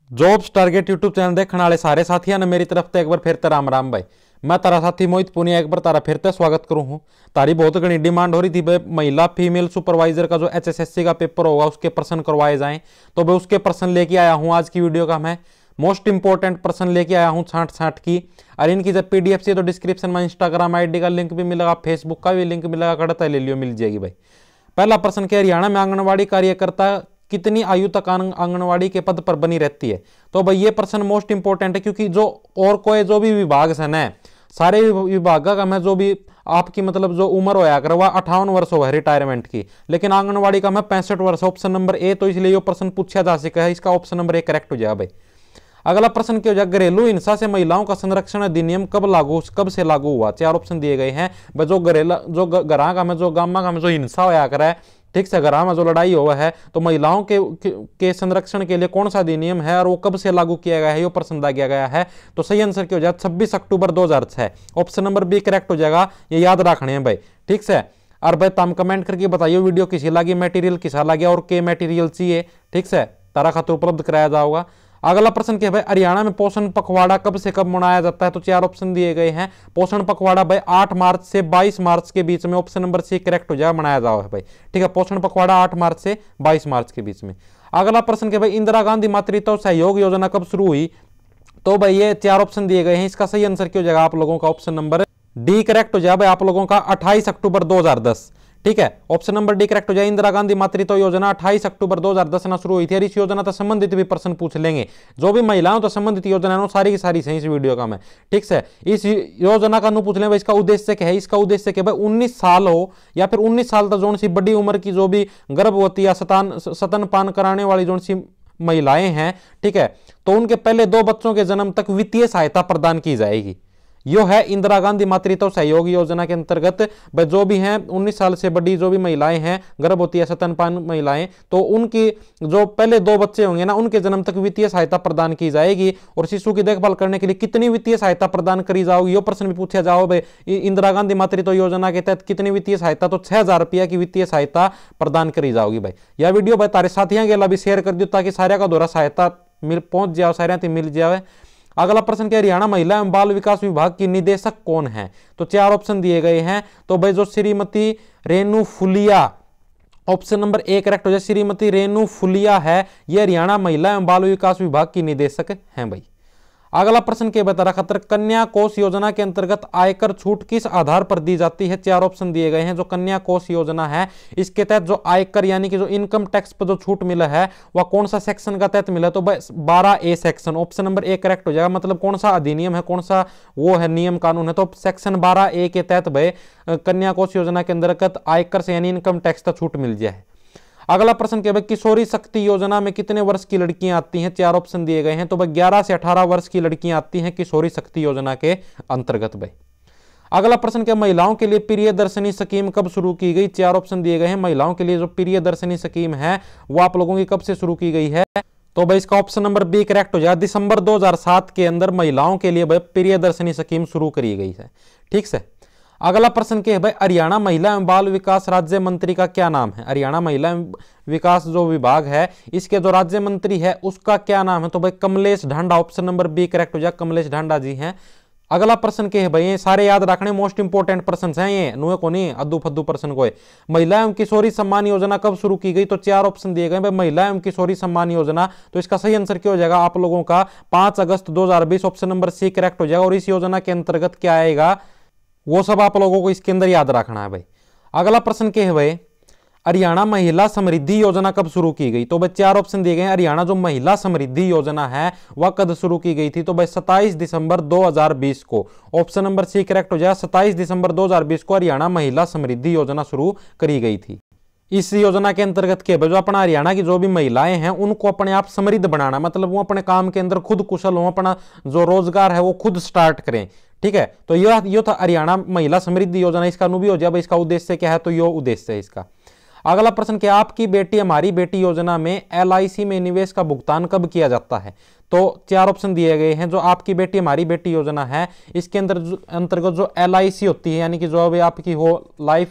Jobs target YouTube channel देखने वाले सारे साथियों ने मेरी तरफ से एक बार फिर ते राम राम भाई। मैं तारा साथी मोहित पुनिया एक बार तारा फिर ते स्वागत करूं हूं। तारी बहुत घनी डिमांड हो रही थी भाई महिला फीमेल सुपरवाइजर का जो HSSC का पेपर होगा उसके प्रश्न करवाए जाएं, तो भाई उसके प्रश्न लेके आया हूं। आज की वीडियो का मैं मोस्ट इंपॉर्टेंट प्रश्न लेके आया हूं छांट छांट की। और इनकी जब PDF चाहिए तो डिस्क्रिप्शन में इंस्टाग्राम ID का लिंक भी मिलेगा, फेसबुक का भी लिंक मिलेगा, कड़ता ले लियो मिल जाएगी भाई। पहला प्रश्न क्या, हरियाणा में आंगनबाड़ी कार्यकर्ता कितनी आयु तक आंगनवाड़ी के पद पर बनी रहती है। तो भाई ये प्रश्न मोस्ट इंपॉर्टेंट है, क्योंकि जो और कोई जो भी विभाग है सारे विभाग का मैं जो भी आपकी मतलब जो उम्र होया कर वह 58 वर्ष हो है रिटायरमेंट की, लेकिन आंगनवाड़ी का मैं 65 वर्ष ऑप्शन नंबर ए, तो इसलिए ये प्रश्न पूछा जा सका है। इसका ऑप्शन नंबर ए करेक्ट हो जाए भाई। अगला प्रश्न क्या हो जाए, घरेलू हिंसा से महिलाओं का संरक्षण अधिनियम कब से लागू हुआ। चार ऑप्शन दिए गए हैं। जो घरेला जो घरा का में जो गामा का में जो हिंसा होया करे, ठीक से घरा में जो लड़ाई हुआ है, तो महिलाओं के संरक्षण के लिए कौन सा अधिनियम है और वो कब से लागू किया गया है, ये प्रश्न दिया गया है। तो सही आंसर क्या हो जाए 26 अक्टूबर 2006। ऑप्शन नंबर बी करेक्ट हो जाएगा। ये याद रखने हैं भाई, ठीक से। और भाई तुम कमेंट करके बताइए वीडियो किसी लगी, मटेरियल किसा लगे और के मटेरियल चाहिए, ठीक से, तारा खातिर उपलब्ध कराया जाएगा। अगला प्रश्न क्या है, हरियाणा में पोषण पखवाड़ा कब से कब मनाया जाता है। तो चार ऑप्शन दिए गए हैं। पोषण पखवाड़ा भाई 8 मार्च से 22 मार्च के बीच में, ऑप्शन नंबर सी करेक्ट हो जाएगा, मनाया जाओ है भाई, ठीक है। पोषण पखवाड़ा 8 मार्च से 22 मार्च के बीच में। अगला प्रश्न क्या भाई, इंदिरा गांधी मातृत्व सहयोग योजना कब शुरू हुई। तो भाई ये चार ऑप्शन दिए गए हैं। इसका सही आंसर क्या हो जाएगा आप लोगों का, ऑप्शन नंबर डी करेक्ट हो जाए भाई आप लोगों का, 28 अक्टूबर 2010, ठीक है। ऑप्शन नंबर डी करेक्ट हो जाए। इंदिरा गांधी मातृत्व योजना 28 अक्टूबर 2010 में शुरू हुई थी। और इस योजना से संबंधित भी प्रश्न पूछ लेंगे, जो भी महिलाओं तो संबंधित योजना है सारी की सारी सही इस वीडियो का में, ठीक से। इस योजना का पूछ लें भाई, इसका उद्देश्य क्या है। इसका उद्देश्य क्या भाई, 19 साल हो या फिर 19 साल तक जो सी बड़ी उम्र की जो भी गर्भवती या स्तनपान कराने वाली जो सी महिलाएं हैं, ठीक है, तो उनके पहले 2 बच्चों के जन्म तक वित्तीय सहायता प्रदान की जाएगी। यो है इंदिरा गांधी मातृत्व सहयोग योजना के अंतर्गत जो भी हैं 19 साल से बड़ी जो भी महिलाएं हैं, गर्भवती या स्तनपान महिलाएं, तो उनकी जो पहले 2 बच्चे होंगे ना, उनके जन्म तक वित्तीय सहायता प्रदान की जाएगी। और शिशु की देखभाल करने के लिए कितनी वित्तीय सहायता प्रदान करी जाओगी, ये प्रश्न भी पूछा जाओ भाई। इंदिरा गांधी मातृत्व योजना के तहत कितनी वित्तीय सहायता, तो 6000 रुपया की वित्तीय सहायता प्रदान करी जाओगी भाई। यह वीडियो भाई तारे साथियों के लिए भी शेयर कर दियो, ताकि सारे का दौरा सहायता पहुंच जाओ, सारे मिल जाए। अगला प्रश्न क्या, हरियाणा महिला एवं बाल विकास विभाग की निदेशक कौन है। तो 4 ऑप्शन दिए गए हैं। तो भाई जो श्रीमती रेणु फुलिया, ऑप्शन नंबर ए करेक्ट हो जाए, श्रीमती रेणु फुलिया है, यह हरियाणा महिला एवं बाल विकास विभाग की निदेशक हैं भाई। अगला प्रश्न के बता रहा खतर, कन्या कोष योजना के अंतर्गत आयकर छूट किस आधार पर दी जाती है। 4 ऑप्शन दिए गए हैं। जो कन्या कोष योजना है, इसके तहत जो आयकर यानी कि जो इनकम टैक्स पर जो छूट मिला है वह कौन सा सेक्शन का तहत मिला। तो 12A section, option number A correct हो जाएगा। मतलब कौन सा अधिनियम है, कौन सा वो है नियम कानून है, तो सेक्शन 12A के तहत भाई कन्या कोष योजना के अंतर्गत आयकर से यानी इनकम टैक्स का छूट मिल जाए। अगला प्रश्न क्या है, किशोरी शक्ति योजना में कितने वर्ष की लड़कियां आती हैं। 4 ऑप्शन दिए गए हैं। तो भाई 11 से 18 वर्ष की लड़कियां आती हैं किशोरी शक्ति योजना के अंतर्गत भाई। अगला प्रश्न क्या, महिलाओं के लिए प्रियदर्शनी स्कीम कब शुरू की गई। 4 ऑप्शन दिए गए हैं। महिलाओं के लिए जो प्रियदर्शनी स्कीम है वो आप लोगों की कब से शुरू की गई है। तो भाई इसका ऑप्शन नंबर बी करेक्ट हो जाए। दिसंबर 2007 के अंदर महिलाओं के लिए भाई प्रियदर्शनी स्कीम शुरू करी गई है, ठीक से। अगला प्रश्न क्या है भाई, हरियाणा महिला एवं बाल विकास राज्य मंत्री का क्या नाम है। हरियाणा महिला एवं विकास जो विभाग है, इसके जो राज्य मंत्री है उसका क्या नाम है। तो भाई Kamlesh Dhanda, option number B correct हो जाए, कमलेश ढांडा जी हैं। अगला प्रश्न क्या है भाई, ये सारे याद रखने मोस्ट इंपोर्टेंट प्रश्न हैं, ये नुए को नहीं अद्दू फद्दू प्रश्न को है। महिला एवं किशोरी सम्मान योजना कब शुरू की गई। तो 4 ऑप्शन दिए गए भाई, महिला एवं किशोरी सम्मान योजना। तो इसका सही आंसर क्या हो जाएगा आप लोगों का, 5 अगस्त 2020, ऑप्शन नंबर सी करेक्ट हो जाएगा। और इस योजना के अंतर्गत क्या आएगा वो सब आप लोगों को इसके अंदर याद रखना है भाई। अगला प्रश्न क्या है भाई, हरियाणा महिला समृद्धि योजना कब शुरू की गई। तो भाई 4 ऑप्शन दिए गए हैं। हरियाणा जो महिला समृद्धि योजना है वह कब शुरू की गई थी। तो भाई 27 दिसंबर 2020 को, ऑप्शन नंबर सी करेक्ट हो जाए। 27 दिसंबर 2020 को हरियाणा महिला समृद्धि योजना शुरू करी गई थी। इस योजना के अंतर्गत क्या है, जो अपना हरियाणा की जो भी महिलाएं हैं उनको अपने आप समृद्ध बनाना, मतलब वो अपने काम के अंदर खुद कुशल हो, अपना जो रोजगार है वो खुद स्टार्ट करें, ठीक है। तो ये था हरियाणा महिला समृद्धि योजना। इसका नु भी हो जाए इसका उद्देश्य क्या है, तो ये उद्देश्य है इसका। अगला प्रश्न क्या, आपकी बेटी हमारी बेटी योजना में LIC में निवेश का भुगतान कब किया जाता है। तो 4 ऑप्शन दिए गए हैं। जो आपकी बेटी हमारी बेटी योजना है, इसके अंतर्गत जो LIC होती है यानी कि जो भी आपकी हो लाइफ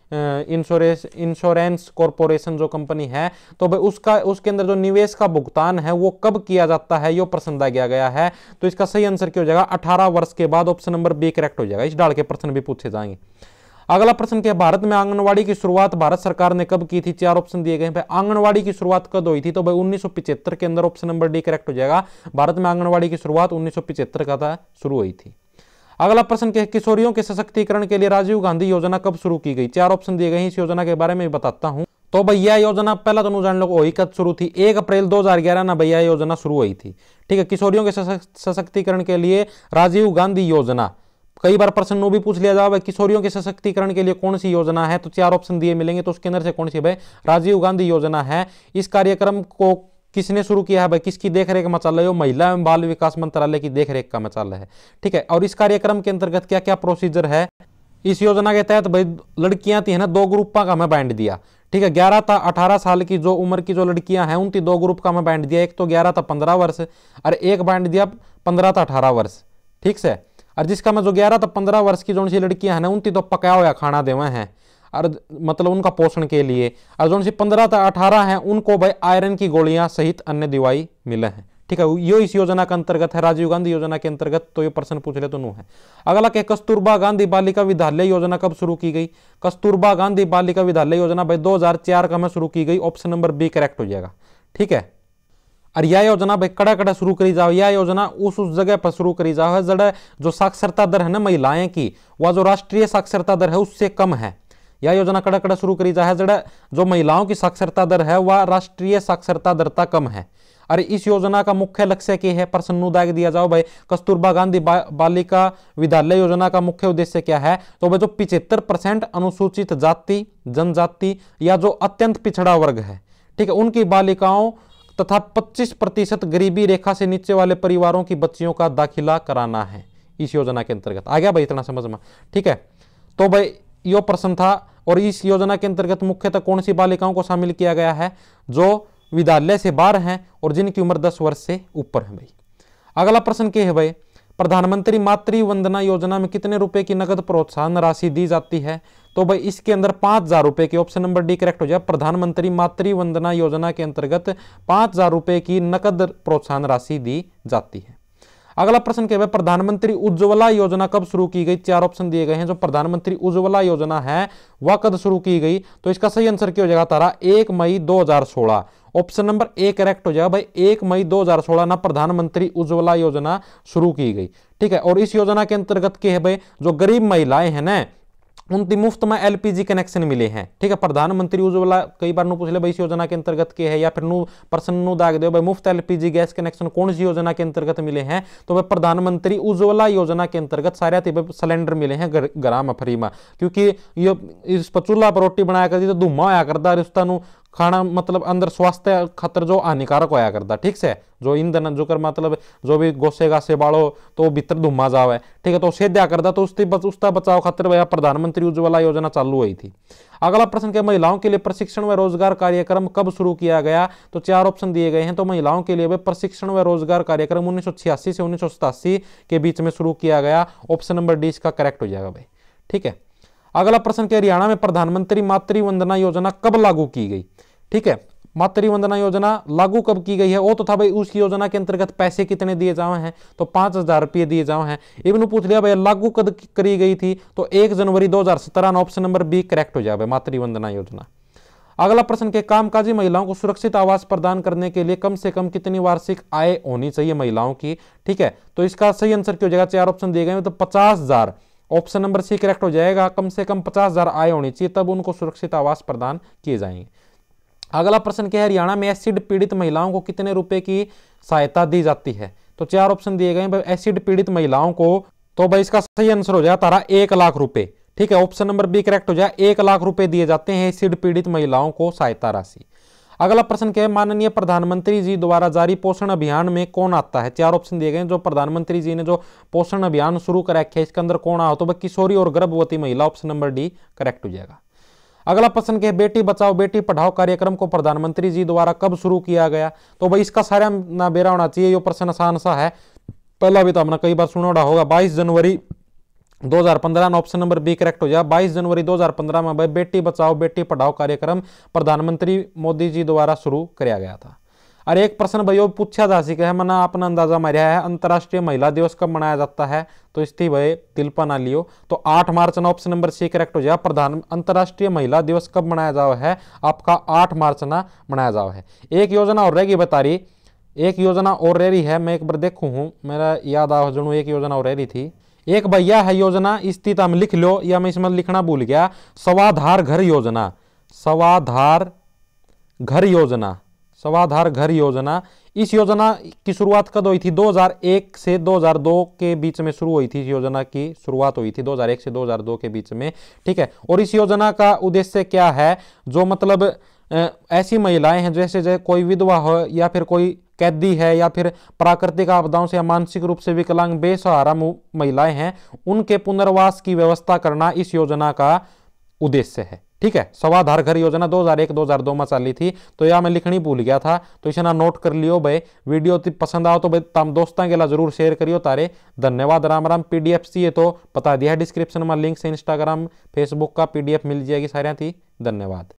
इंश्योरेंस कॉरपोरेशन जो कंपनी है, तो भाई उसके अंदर जो निवेश का भुगतान है वो कब किया जाता है, ये प्रश्न दिया गया है। तो इसका सही आंसर क्या हो जाएगा, 18 वर्ष के बाद। ऑप्शन नंबर बी करेक्ट हो जाएगा। इस डाल के प्रश्न भी पूछे जाएंगे। अगला प्रश्न क्या है, भारत में आंगनवाड़ी की शुरुआत भारत सरकार ने कब की थी? 4 ऑप्शन दिए गए हैं। आंगनवाड़ी की शुरुआत कब हुई थी? तो भाई 1975 के अंदर। ऑप्शन नंबर डी करेक्ट हो जाएगा। भारत में आंगनवाड़ी की शुरुआत 1975 का था, शुरू हुई थी। अगला प्रश्न क्या है, किशोरियों के सशक्तिकरण के लिए राजीव गांधी योजना कब शुरू की गई? 4 ऑप्शन दिए गए हैं। इस योजना के बारे में बताता हूं। तो भैया योजना पहला तो जान लो वही कब शुरू थी, 1 अप्रैल 2011 ना भैया योजना शुरू हुई थी। ठीक है, किशोरियों के सशक्तिकरण के लिए राजीव गांधी योजना। कई बार प्रश्न भी पूछ लिया जाए भाई किशोरियों के सशक्तिकरण के लिए कौन सी योजना है, तो 4 ऑप्शन दिए मिलेंगे। तो उसके अंदर से कौन सी भाई, राजीव गांधी योजना है। इस कार्यक्रम को किसने शुरू किया है भाई, किसकी देखरेख में चल रहा है? महिला एवं बाल विकास मंत्रालय की देखरेख का में चल रहा है। ठीक है, और इस कार्यक्रम के अंतर्गत क्या क्या प्रोसीजर है? इस योजना के तहत भाई लड़कियां थी है ना, 2 ग्रुपों का हमें बांट दिया। ठीक है, 11 था 18 साल की जो उम्र की जो लड़कियां हैं उनकी 2 ग्रुप का हमें बांट दिया। एक तो 11 था 15 वर्ष और एक बांट दिया 15 था 18 वर्ष। ठीक से, और जिसका मैं जो 11 था 15 वर्ष की जो सी लड़कियां हैं ना उनकी तो पकाया हुआ खाना देवे हैं, और मतलब उनका पोषण के लिए। और जो सी 15 था 18 है उनको भाई आयरन की गोलियां सहित अन्य दवाई मिले हैं। ठीक है, ये इस योजना के अंतर्गत है, राजीव गांधी योजना के अंतर्गत। तो ये प्रश्न पूछ ले तो नो है। अगला क्या, कस्तूरबा गांधी बालिका विद्यालय योजना कब शुरू की गई? कस्तूरबा गांधी बालिका विद्यालय योजना भाई 2004 का में शुरू की गई। ऑप्शन नंबर बी करेक्ट हो जाएगा। ठीक है, और यह योजना भाई कड़ा कड़ा शुरू करी जाओ। यह योजना उस जगह पर शुरू करी जाओ है जड़ा जो साक्षरता दर है ना महिलाएं की, वह जो राष्ट्रीय साक्षरता दर है उससे कम है। यह योजना कड़ा कड़ा शुरू करी जाए है जड़ा जो महिलाओं की साक्षरता दर है वह राष्ट्रीय साक्षरता दर तक कम है। अरे इस योजना का मुख्य लक्ष्य क्या है? प्रश्न दाग दिया जाओ भाई, कस्तूरबा गांधी बालिका विद्यालय योजना का मुख्य उद्देश्य क्या है? तो भाई जो 75% अनुसूचित जाति जनजाति या जो अत्यंत पिछड़ा वर्ग है, ठीक है, उनकी बालिकाओं तथा 25% गरीबी रेखा से नीचे वाले परिवारों की बच्चियों का दाखिला कराना है इस योजना के अंतर्गत। आ गया भाई इतना समझ में? ठीक है, तो भाई यो प्रश्न था। और इस योजना के अंतर्गत मुख्यतः कौन सी बालिकाओं को शामिल किया गया है? जो विद्यालय से बाहर हैं और जिनकी उम्र 10 वर्ष से ऊपर है भाई। अगला प्रश्न क्या है भाई, प्रधानमंत्री मातृ वंदना योजना में कितने रुपए की नगद प्रोत्साहन राशि दी जाती है? तो भाई इसके अंदर 5,000 रुपए की। ऑप्शन नंबर डी करेक्ट हो जाए। प्रधानमंत्री मातृ वंदना योजना के अंतर्गत 5,000 रुपए की नकद प्रोत्साहन राशि दी जाती है। अगला प्रश्न क्या है, प्रधानमंत्री उज्ज्वला योजना कब शुरू की गई? 4 ऑप्शन दिए गए हैं। जो प्रधानमंत्री उज्ज्वला योजना है वह कब शुरू की गई? तो इसका सही आंसर क्या हो जाएगा तारा, 1 मई 2016। ऑप्शन नंबर ए करेक्ट हो जाएगा भाई। 1 मई 2016 ना प्रधानमंत्री उज्ज्वला योजना शुरू की गई। ठीक है, और इस योजना के अंतर्गत क्या है भाई, जो गरीब महिलाएं हैं ना उनकी मुफ्त में एलपीजी कनेक्शन मिले हैं। ठीक है, प्रधानमंत्री उज्ज्वला कई बार नु पूछ ले भाई इस योजना के अंतर्गत क्या है, या फिर नु प्रश्न नु दाग दे भाई मुफ्त एलपीजी गैस कनेक्शन कौन सी योजना के अंतर्गत मिले हैं? तो भाई प्रधानमंत्री उज्ज्वला योजना के अंतर्गत सारे सिलेंडर मिले हैं घर में फ्री में। क्योंकि ये इस पर चूल्हा पर रोटी बनाया करती तो धुआं होया करता, रिश्ता खाना मतलब अंदर स्वास्थ्य खातर जो हानिकारक होया करता। ठीक से, जो ईंधन जो कर मतलब जो भी गोसे गासे बालो तो भीतर धुआं जावे। ठीक है, तो सेद्या करता तो उसका बचाव खातिर भैया प्रधानमंत्री उज्ज्वला योजना चालू हुई थी। अगला प्रश्न क्या, महिलाओं के लिए प्रशिक्षण व रोजगार कार्यक्रम कब शुरू किया गया? तो 4 ऑप्शन दिए गए हैं। तो महिलाओं के लिए प्रशिक्षण व रोजगार कार्यक्रम 1986 से 1987 के बीच में शुरू किया गया। ऑप्शन नंबर डी इसका करेक्ट हो जाएगा भाई। ठीक है, अगला प्रश्न क्या, हरियाणा में प्रधानमंत्री मातृ वंदना योजना कब लागू की गई? ठीक है, मातृ वंदना योजना लागू कब की गई है? वो तो था भाई उस योजना के अंतर्गत पैसे कितने दिए जाए हैं? तो 5,000 रुपये दिए जाए हैं। इवन पूछ लिया भाई लागू कब करी गई थी? तो 1 जनवरी 2017। ऑप्शन नंबर बी करेक्ट हो जाए मातृ वंदना योजना। अगला प्रश्न के, कामकाजी महिलाओं को सुरक्षित आवास प्रदान करने के लिए कम से कम कितनी वार्षिक आय होनी चाहिए महिलाओं की? ठीक है, तो इसका सही आंसर क्या हो जाएगा? 4 ऑप्शन दिए गए तो 50,000। ऑप्शन नंबर सी करेक्ट हो जाएगा। कम से कम 50,000 आय होनी चाहिए तब उनको सुरक्षित आवास प्रदान किए जाएंगे। अगला प्रश्न क्या है, हरियाणा में एसिड पीड़ित महिलाओं को कितने रुपए की सहायता दी जाती है? तो 4 ऑप्शन दिए गए हैं एसिड पीड़ित महिलाओं को। तो भाई इसका सही आंसर हो जाएगा तारा 1 लाख रुपए। ठीक है, ऑप्शन नंबर बी करेक्ट हो जाए। 1 लाख रुपए दिए जाते हैं एसिड पीड़ित महिलाओं को सहायता राशि। अगला प्रश्न क्या है, माननीय प्रधानमंत्री जी द्वारा जारी पोषण अभियान में कौन आता है? 4 ऑप्शन दिए गए हैं। जो प्रधानमंत्री जी ने जो पोषण अभियान शुरू कर रखा है इसके अंदर कौन आ? तो भाई किशोरी और गर्भवती महिला। ऑप्शन नंबर डी करेक्ट हो जाएगा। अगला प्रश्न क्या है, बेटी बचाओ बेटी पढ़ाओ कार्यक्रम को प्रधानमंत्री जी द्वारा कब शुरू किया गया? तो भाई इसका सारा ना बेरा होना चाहिए। ये प्रश्न आसान सा है, पहला भी तो हमने कई बार सुना होगा। 22 जनवरी 2015 ऑप्शन नंबर बी करेक्ट हो जाए। 22 जनवरी 2015 में भाई बेटी बचाओ बेटी पढ़ाओ कार्यक्रम प्रधानमंत्री मोदी जी द्वारा शुरू किया गया था। और एक प्रश्न भाई पूछा जा सके है, मना अपना अंदाजा मारिया है, अंतर्राष्ट्रीय महिला दिवस कब मनाया जाता है? तो इस भाई तिल पर ना लियो, तो 8 मार्च ना ऑप्शन नंबर सी करेक्ट हो जाए। अंतर्राष्ट्रीय महिला दिवस कब मनाया जाओ है? आपका 8 मार्च ना मनाया जाओ है। एक योजना और रहेगी बता रही, एक योजना और रह रही है, मैं एक बार देखूं हूं, मेरा याद आ जुड़ू, एक योजना और रह रही थी। एक भैया है योजना, स्थित हम लिख लो या मैं इसमें लिखना भूल गया, स्वाधार घर योजना, स्वाधार घर योजना, स्वाधार घर योजना। इस योजना की शुरुआत कब हुई थी? 2001 से 2002 के बीच में शुरू हुई थी। इस योजना की शुरुआत हुई थी 2001 से 2002 के बीच में, ठीक है। और इस योजना का उद्देश्य क्या है? जो मतलब ऐसी महिलाएं हैं जैसे कोई विधवा हो या फिर कोई कैदी है या फिर प्राकृतिक आपदाओं से या मानसिक रूप से विकलांग बेसहारा महिलाएं हैं, उनके पुनर्वास की व्यवस्था करना इस योजना का उद्देश्य है, ठीक है। स्वाधार घर योजना 2001-2002 में चली थी, तो यह मैं लिखनी भूल गया था, तो इसे ना नोट कर लियो भाई। वीडियो पसंद आओ तो भाई तम दोस्तों के लिए जरूर शेयर करियो तारे। धन्यवाद। राम राम। पीडीएफ चाहिए तो बता दिया है डिस्क्रिप्शन में लिंक से, इंस्टाग्राम फेसबुक का पीडीएफ मिल जाएगी सारी थी। धन्यवाद।